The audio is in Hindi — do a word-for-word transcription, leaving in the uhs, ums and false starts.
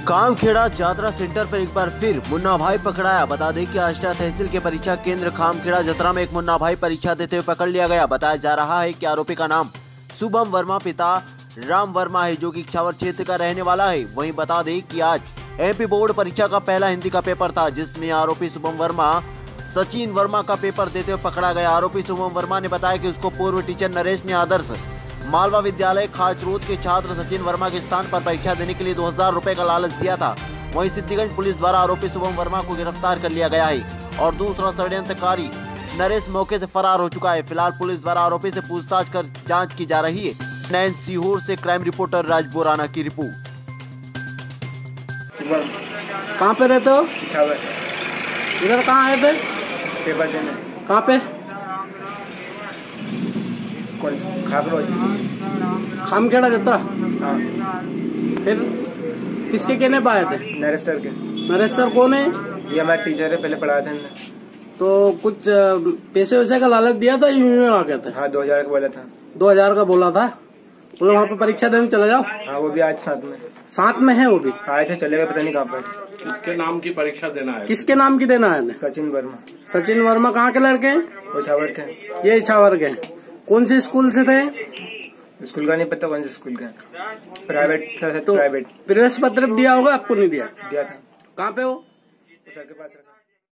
खामखेड़ा जात्रा सेंटर पर एक बार फिर मुन्ना भाई पकड़ाया। बता दें कि आष्टा तहसील के परीक्षा केंद्र खामखेड़ा जतरा में एक मुन्ना भाई परीक्षा देते हुए पकड़ लिया गया। बताया जा रहा है कि आरोपी का नाम शुभम वर्मा पिता राम वर्मा है, जो कि इछावर क्षेत्र का रहने वाला है। वहीं बता दें कि आज एमपी बोर्ड परीक्षा का पहला हिंदी का पेपर था, जिसमें आरोपी शुभम वर्मा सचिन वर्मा का पेपर देते हुए पकड़ा गया। आरोपी शुभम वर्मा ने बताया कि उसको पूर्व टीचर नरेश ने आदर्श मालवा विद्यालय खाचरोद के छात्र सचिन वर्मा के स्थान पर परीक्षा देने के लिए दो हजार रुपए का लालच दिया था। वहीं सिद्धिगंज पुलिस द्वारा आरोपी शुभम वर्मा को गिरफ्तार कर लिया गया है और दूसरा षड्यंत्रकारी नरेश मौके से फरार हो चुका है। फिलहाल पुलिस द्वारा आरोपी से पूछताछ कर जांच की जा रही है। नैन सीहोर से क्राइम रिपोर्टर राज बोराना की रिपोर्ट। कहाँ पे रहते हो? इधर कहाँ आए थे? पेपर देने। कहाँ पे? खामखेड़ा जतरा। हाँ। फिर किसके कहने पे आए थे? नरेश सर के। नरेश सर कौन है? ये हमारे टीचर है, पहले पढ़ाए थे। तो कुछ पैसे वैसे का लालच दिया था? यूं आ गया था? हाँ, दो हजार का बोला था। दो हजार का बोला था। तो वहाँ पे परीक्षा देने चले जाओ। हाँ, वो भी आज साथ में साथ में है। वो भी आए थे, चले गए, पता नहीं कहाँ पर। किसके नाम की परीक्षा देना है? किसके नाम की देना है? सचिन वर्मा। सचिन वर्मा कहाँ के लड़के हैं? वो इछावर के। ये इछावर के। कौन से स्कूल से थे? स्कूल का नहीं पता, कौन से स्कूल का। प्राइवेट। तो प्राइवेट प्रवेश पत्र दिया होगा, आपको नहीं दिया? दिया था। कहाँ पे हो? सर के पास।